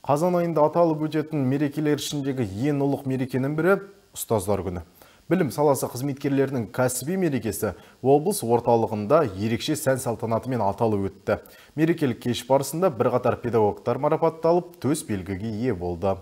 Қазан айында аталып өтетін мерекелер ішіндегі ең ұлық мерекенің бірі ұстаздар күні. Білім саласы қызметкерлерінің кәсіби мерекесі облыс орталығында ерекше сән-салтанатымен аталып өтті. Мерекелік кеш барысында бірқатар педагогтар марапатталып, төс белгіге ие болды.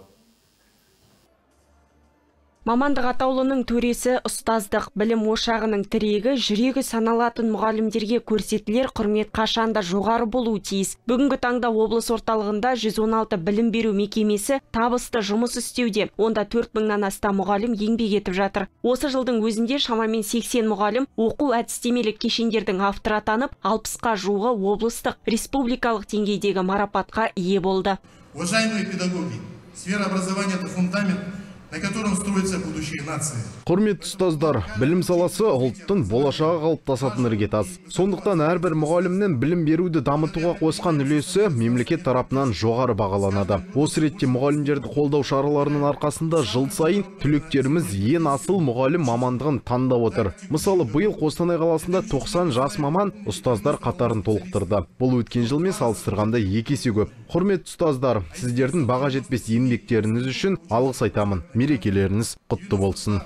Мамандық атаулының төресі ұстаздық білім ошағының тірегі, жүрегі саналатын мұғалімдерге көрсетілер құрмет қашанда жоғары болуы тиіс. Бүгінгі таңда облыс орталығында 116 білім беру мекемесі табысты жұмыс істеуде. Онда 4000-нан астам мұғалім еңбек етіп жатыр. Осы жылдың өзінде шамамен 80 мұғалім оқу әдістемелік кешендердің авторы атанып, 60-қа жуығы облыстық, республикалық деңгейдегі марапатқа ие болды. Уважаемые педагоги, сфера образования – это фундамент, на котором строится будущее нации. Құрметті ұстаздар, білім саласы ұлттың болашағы қалыптасатын іргетас. Сондықтан әрбір мұғалімнен білім беруді дамытуға қосқан үлесі мемлекет тарапынан жоғары бағаланады. Осы ретте мұғалімдерді қолдау шараларының арқасында жыл сайын түлектеріміз ең асыл мұғалім мамандығын таңдап отыр. Мысалы, биыл Қостанай қаласында 90 жас маман ұстаздар қатарын толықтырды. Бұл өткен жылмен салыстырғанда 2 есе көп. Құрметті ұстаздар, сіздердің баға жетпес еңбектеріңіз үшін алғыс айтамын. Мерекелеріңіз құтты болсын.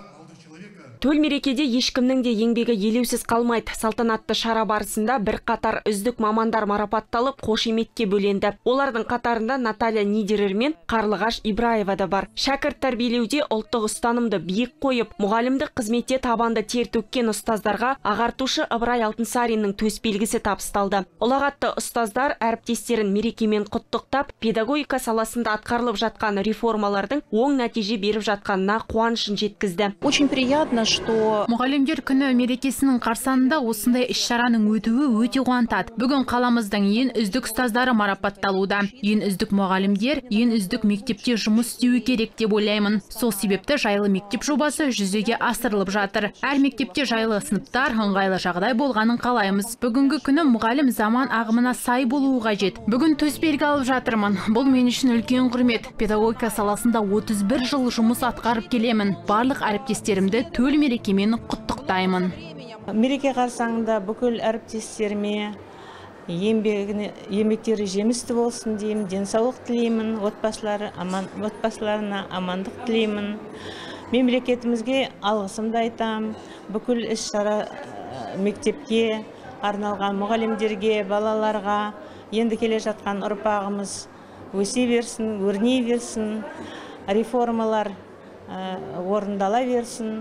Төл мерекеде ешкімнің де еңбегі елеусіз қалмайды. Салтанатты шара барысында бірқатар үздік мамандар марапатталып, қошеметке бөленді. Олардың қатарында Наталья Нидерер мен Қарлығаш Ибраева да бар. Шәкірт тәрбиелеуде ұлттық ұстанымды биік қойып, мұғалімдік қызметте табанды тер төккен ұстаздарға ағартушы Ыбырай Алтынсариннің төс белгісі табысталды. Ұлағатты ұстаздар әріптестерін мерекемен құттықтап, педагогика саласында атқарылып жатқан реформалардың оң нәтиже беріп жатқанына қуанышын жеткізді. Очень приятно, что мұғалімдер күні мерекесінің қарсаңында осындай іс-шараның өтуі өте қуантады. Бүгін қаламыздың ең үздік ұстаздары марапатталуда. Ең үздік мұғалімдер, ең үздік мектепте жұмыс істеуі керек деп ойлаймын. Сол себепті жайлы мектеп жобасы жүзеге асырылып жатыр. Әр мектепте жайлы сыныптар, ыңғайлы жағдай болғанын қалаймыз. Бүгінгі күні мұғалім заман ағымына сай болуы қажет. Бүгін төс белгі алып жатырмын. Бұл мен үшін үлкен құрмет. Педагогика саласында 31 жыл жұмыс атқарып келемін. Барлық әріптестерімді төл мерекемен құттықтаймын. Мереке қарсаңында бүкіл әріптестеріме еңбектері жемісті болсын деймін, денсаулық тілеймін, отбасыларына амандық тілеймін. Мемлекетімізге алғысымды айтам. Бүкіл іс-шара мектепке арналған мұғалімдерге, балаларға, енді келе жатқан ұрпағымыз өсе берсін, өрней берсін, реформалар орындала берсін.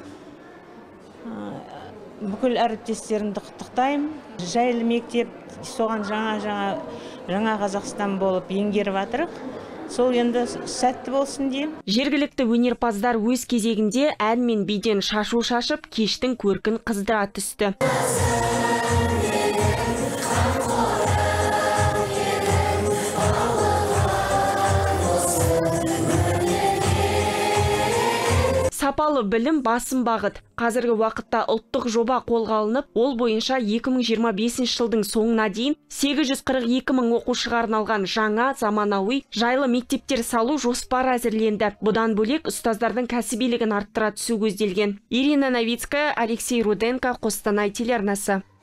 Бүкіл әріптестерімді құттықтаймын. Жайлы мектеп соған жаңа Қазақстан болып еңгеріп жатырық. Сол енді сәтті болсын деймін. Жергілікті өнерпаздар өз кезегінде ән мен биден шашу шашып, кештің көркін қыздыра түсті. Сапалы білім басым бағыт. Қазіргі уақытта ұлттық жоба қолға алынып, ол бойынша 2025 жылдың соңына дейін 842 мың оқушыға арналған жаңа заманауи жайлы мектептер салу жоспары әзірленді. Бұдан бөлек ұстаздардың кәсібилігін арттыра түсу көзделген. Ирина Новицкая, Алексей Руденко, Қостанай телеарнасы.